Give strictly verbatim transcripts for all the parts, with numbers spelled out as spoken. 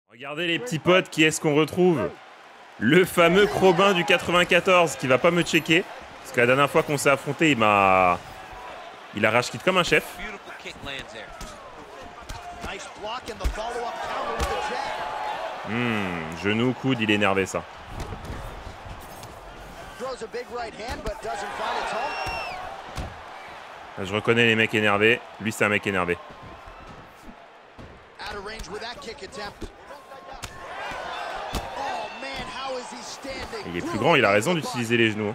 Regardez les petits potes, qui est-ce qu'on retrouve? Le fameux Crobin du quatre-vingt-quatorze qui va pas me checker. Parce que la dernière fois qu'on s'est affronté, il m'a... Il a rage-quit comme un chef. Hmm, genou, coude, il est énervé ça. Là, je reconnais les mecs énervés. Lui, c'est un mec énervé. Il est plus grand, il a raison d'utiliser les genoux.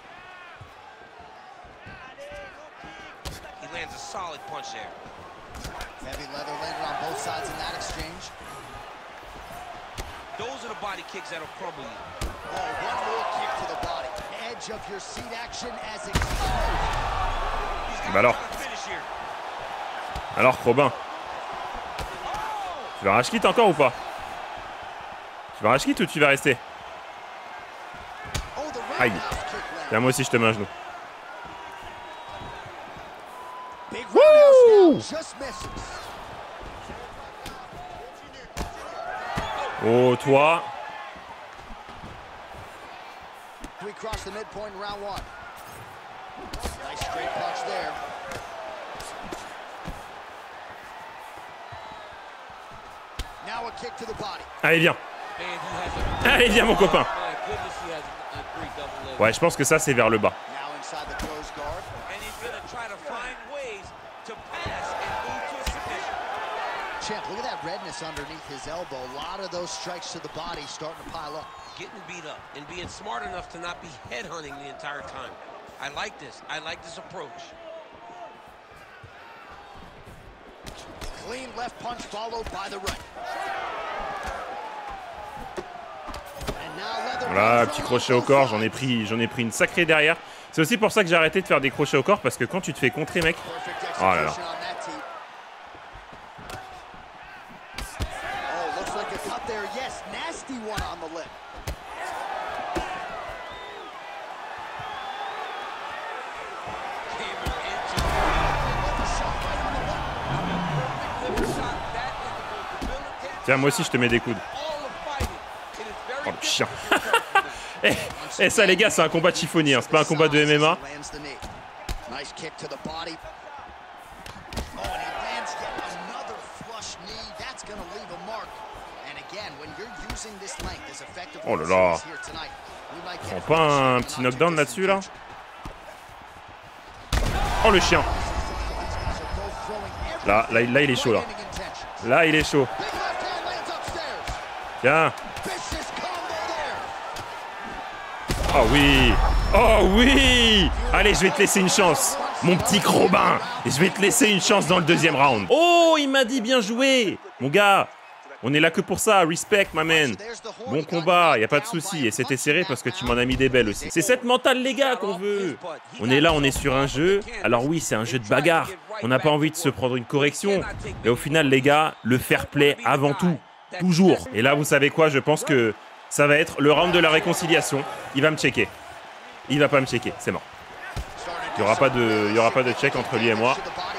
Bah alors. Alors, Crobin. Tu vas rage quit encore ou pas? Tu vas rage quit ou tu vas rester? Aïe. Tiens, moi aussi je te mets un genou. Wouh! Oh, toi. Allez, viens. Allez, viens, mon copain. Ouais, je pense que ça, c'est vers le bas. Champ, look at that redness underneath his elbow. A lot of those strikes to the body starting to pile up. Getting beat up and being smart enough to not be headhunting the entire time. I like this. I like this approach. Clean left punch followed by the right. Voilà, petit crochet au corps, j'en ai pris, j'en ai pris une sacrée derrière. C'est aussi pour ça que j'ai arrêté de faire des crochets au corps, parce que quand tu te fais contrer, mec... Oh là là. Tiens, moi aussi je te mets des coudes. Oh le chien. Eh, eh, ça les gars, c'est un combat de chiffonnier, hein. C'est pas un combat de M M A. Oh là là. Prends pas un petit knockdown là-dessus là? Oh le chien. Là, là, là il est chaud là. Là il est chaud. Tiens. Oh oui. Oh oui. Allez, je vais te laisser une chance, mon petit Crobin. Je vais te laisser une chance dans le deuxième round. Oh, il m'a dit bien joué. Mon gars, on est là que pour ça. Respect, my man. Bon combat, y a pas de souci. Et c'était serré parce que tu m'en as mis des belles aussi. C'est cette mentale, les gars, qu'on veut. On est là, on est sur un jeu. Alors oui, c'est un jeu de bagarre. On n'a pas envie de se prendre une correction. Mais au final, les gars, le fair play avant tout. Toujours. Et là, vous savez quoi? Je pense que ça va être le round de la réconciliation. Il va me checker. Il va pas me checker. C'est mort. Il n'y aura pas de, il y aura pas de check entre lui et moi.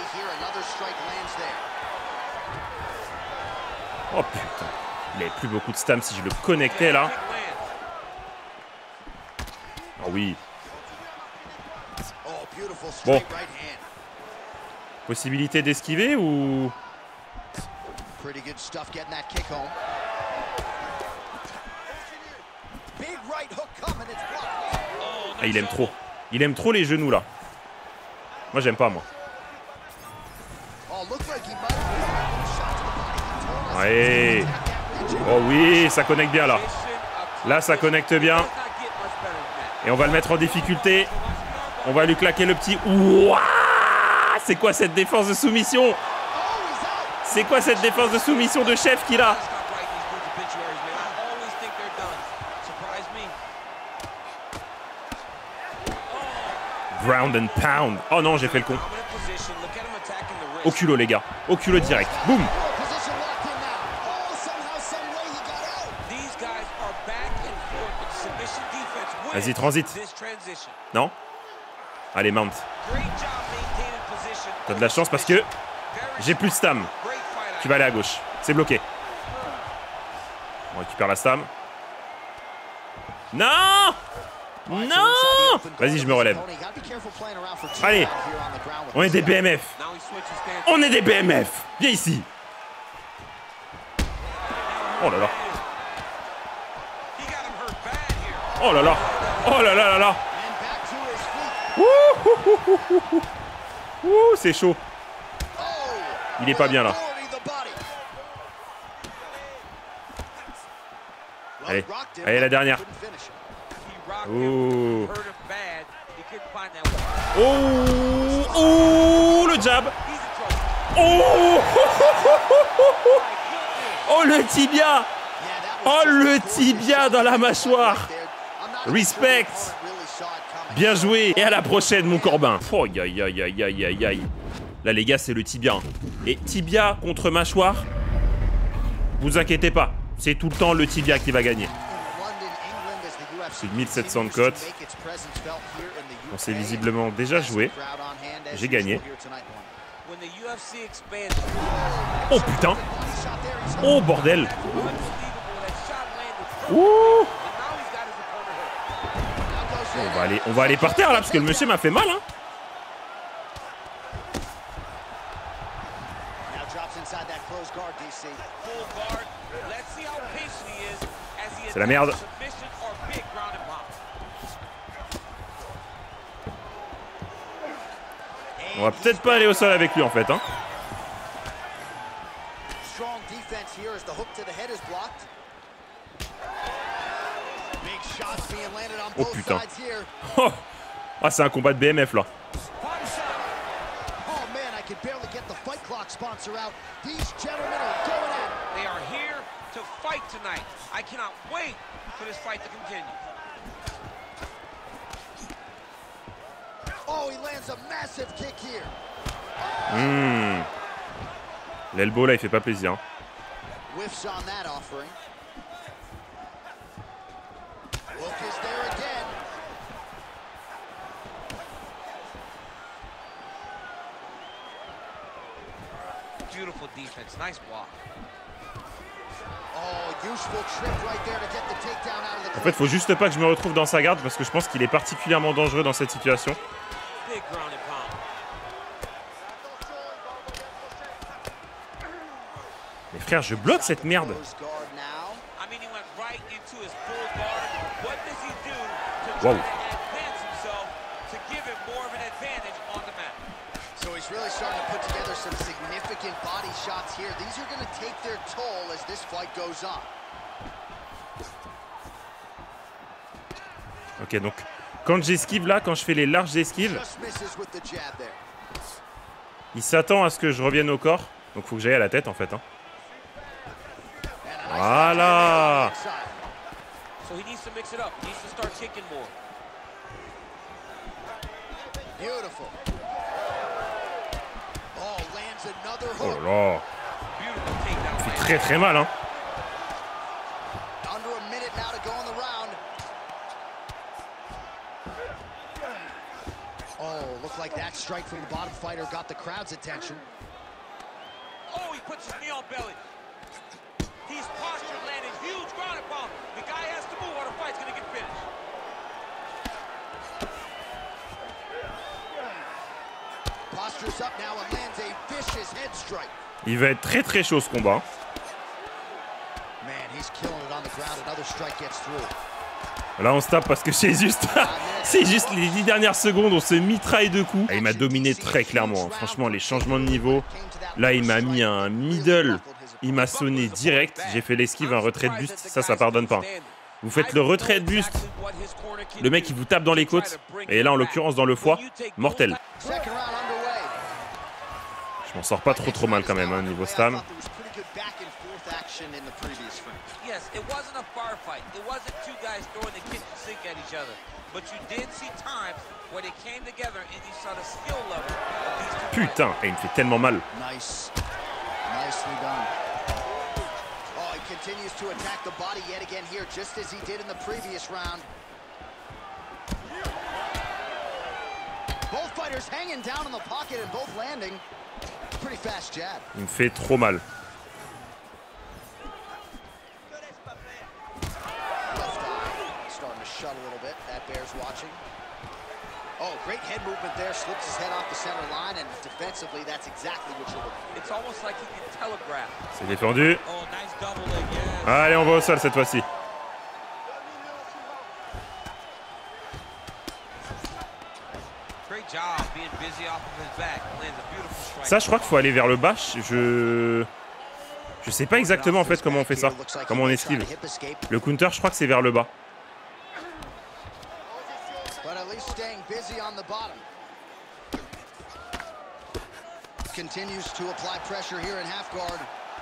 Oh putain. Il avait plus beaucoup de stam si je le connectais là. Oh oui. Bon. Possibilité d'esquiver ou... Ah, il aime trop. Il aime trop les genoux là. Moi j'aime pas moi. Ouais. Oh oui, ça connecte bien là. Là ça connecte bien. Et on va le mettre en difficulté. On va lui claquer le petit... Ouah! C'est quoi cette défense de soumission? C'est quoi cette défense de soumission de chef qu'il a? Ground and pound. Oh non, j'ai fait le con. Au culot, les gars. Au culot direct. Boum. Vas-y, transit. Non? Allez, mount. T'as de la chance parce que j'ai plus de stam. Tu vas aller à gauche. C'est bloqué. On récupère la stam. Non! Non! Vas-y, je me relève. Allez. On est des B M F. On est des B M F. Viens ici. Oh là là. Oh là là. Oh là là là là. Ouh, ouh, ouh, ouh, ouh. Ouh, c'est chaud. Il est pas bien là. Allez, allez la dernière. Oh. Oh, oh, le jab. Oh, oh le tibia. Oh le tibia dans la mâchoire. Respect. Bien joué. Et à la prochaine mon Corbin. Oh aïe aïe aïe aïe aïe aïe aïe. Là les gars c'est le tibia. Et tibia contre mâchoire. Vous inquiétez pas. C'est tout le temps le tibia qui va gagner. C'est mille sept cents de cote. On s'est visiblement déjà joué. J'ai gagné. Oh putain. Oh bordel. Ouh. On va aller, on va aller par terre là parce que le monsieur m'a fait mal hein. C'est la merde. On va peut-être pas aller au sol avec lui en fait hein. Oh putain. Oh, ah c'est un combat de B M F là. Mmh. L'elbow là il fait pas plaisir. Beautiful defense, nice block. En fait, faut juste pas que je me retrouve dans sa garde parce que je pense qu'il est particulièrement dangereux dans cette situation. Mais frère, je bloque cette merde. Wow. Really starting to put together some significant body shots here. These are going to take their toll as this fight goes on. Ok, donc quand j'esquive là, quand je fais les larges esquives, il s'attend à ce que je revienne au corps. Donc faut que j'aille à la tête en fait. Hein. Voilà. Oh là. Ça fait très très mal hein. Oh, looked like that strike from the bottom fighter got the crowd's attention. Oh, he puts his knee on belly. He's postured, landing huge ground and pound. The guy has to move or the fight's gonna get finished. Postures up now and lands a vicious head strike. Il va être très très chaud ce combat. Man, he's killing it on the ground. Another strike gets through. Là on se tape parce que c'est juste c'est juste les dix dernières secondes on se mitraille de coups. Et il m'a dominé très clairement. Hein. Franchement les changements de niveau. Là il m'a mis un middle. Il m'a sonné direct. J'ai fait l'esquive, un retrait de buste. Ça ça pardonne pas. Vous faites le retrait de buste. Le mec il vous tape dans les côtes. Et là en l'occurrence dans le foie. Mortel. Je m'en sors pas trop trop mal quand même hein, niveau stam. Yes, it wasn't a bar fight. It wasn't two guys throwing the kitchen sink at each other. But you did see times where they came together and you saw the skill level of these two. Putain, et il me fait tellement mal. Nice. Nicely done. Oh, he continues to attack the body yet again here, just as he did in the previous round. Both fighters hanging down in the pocket and both landing. Pretty fast jab. Il me fait trop mal. that bears watching. Oh, great head movement there. Slips his head off the center line, and defensively, that's exactly what you're looking for. It's almost like he can telegraph. C'est défendu. Oh, nice double leg, yes. Allez, on va au sol cette fois-ci. Great job being busy off of his back. Lands a beautiful strike. Ça, je crois qu'il faut aller vers le bas. Je... Je sais pas exactement en fait comment on fait ça. Comment on esquive. Le counter, je crois que c'est vers le bas. But at least staying busy on the bottom. Continues to apply pressure here in half guard.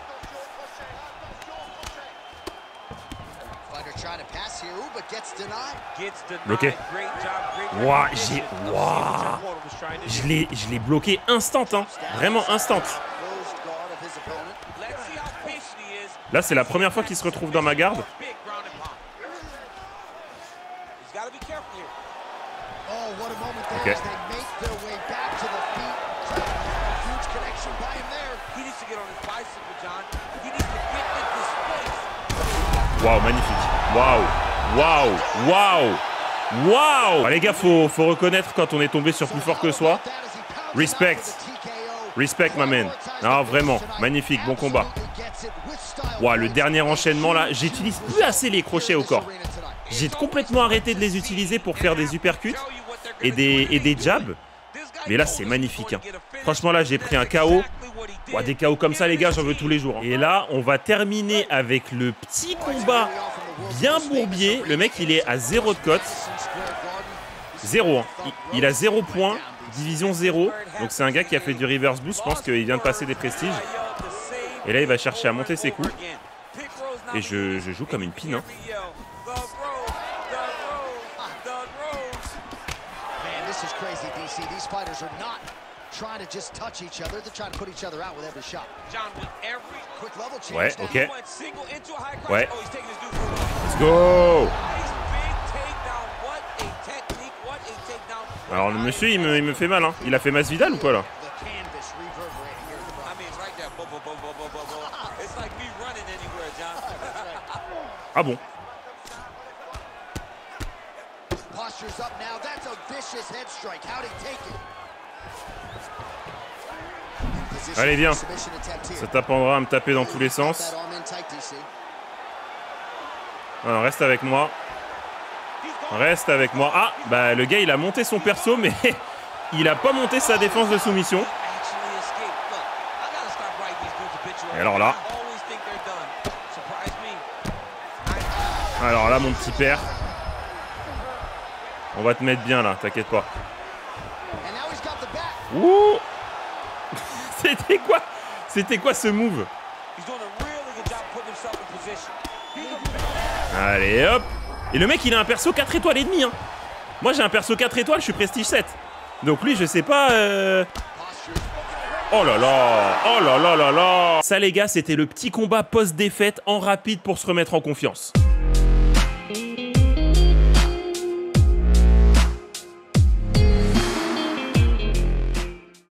Fighter trying to pass here, ooh, but gets denied. Gets denied. Bloqué. Great job, great Ouah, recognition j'ai... of seeing Ouah. what your opponent was trying to do. Je l'ai, je l'ai bloqué instant, hein. Vraiment instant. Closed guard of his opponent. Let's see how patient he is. Là, c'est la première fois qu'il se retrouve dans ma garde. Big ground and pound. He's got to be careful here. Oh, what a moment there Okay. as they make their way back to the feet. Huge connection by him there. He needs to get on his bicycle, John. He needs to get into space. Waouh, magnifique. Waouh, waouh, waouh, waouh. Ah, les gars, faut, faut reconnaître quand on est tombé sur plus fort que soi. Respect. Respect, ma man. Non, vraiment, magnifique, bon combat. Waouh, le dernier enchaînement là, j'utilise plus assez les crochets au corps. J'ai complètement arrêté de les utiliser pour faire des uppercuts et des, et des jabs. Mais là, c'est magnifique. Hein. Franchement, là, j'ai pris un K O. Ouah, des K O comme ça, les gars, j'en veux tous les jours. Hein. Et là, on va terminer avec le petit combat bien bourbier. Le mec, il est à zéro de cote. Zéro. Hein. Il, il a zéro point. Division zéro. Donc, c'est un gars qui a fait du reverse boost. Je pense qu'il vient de passer des prestiges. Et là, il va chercher à monter ses coups. Et je, je joue comme une pine. Hein. Ouais, ok. Ouais. Let's go. Alors le monsieur il me, il me fait mal hein. Il a fait Masvidal ou quoi là? Ah bon? Allez viens. Ça t'apprendra à me taper dans tous les sens. Alors reste avec moi. Reste avec moi. Ah bah le gars il a monté son perso mais il a pas monté sa défense de soumission. Et alors là. Alors là mon petit père. On va te mettre bien là, t'inquiète pas. Ouh. C'était quoi? C'était quoi ce move? Allez hop. Et le mec il a un perso quatre étoiles et demi hein. Moi j'ai un perso quatre étoiles, je suis prestige sept. Donc lui je sais pas euh... Oh là là. Oh là là là là. Ça les gars c'était le petit combat post-défaite en rapide pour se remettre en confiance.